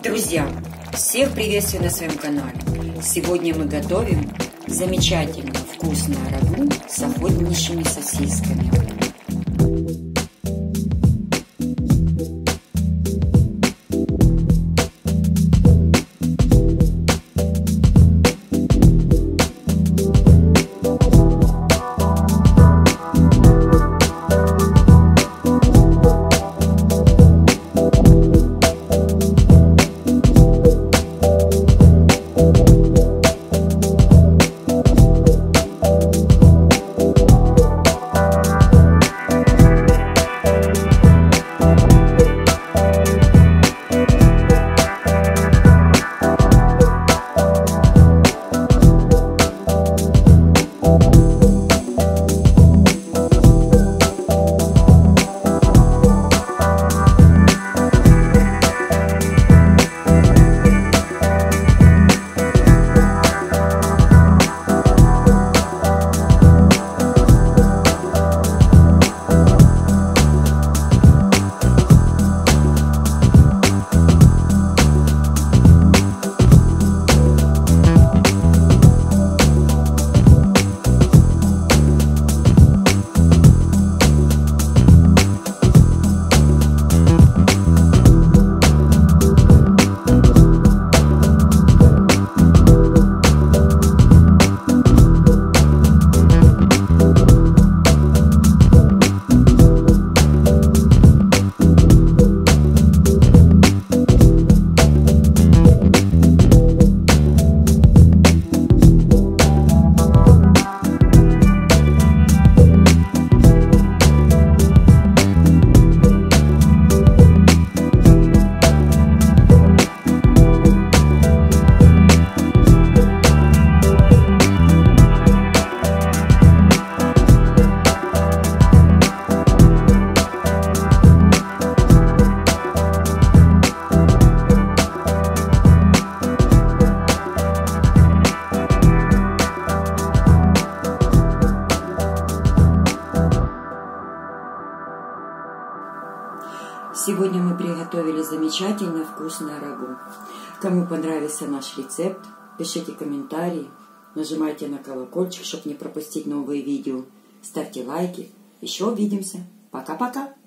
Друзья, всех приветствую на своем канале. Сегодня мы готовим замечательно вкусное рагу с охотничьими сосисками. Сегодня мы приготовили замечательно вкусное рагу. Кому понравился наш рецепт, пишите комментарии, нажимайте на колокольчик, чтобы не пропустить новые видео. Ставьте лайки. Еще увидимся. Пока-пока.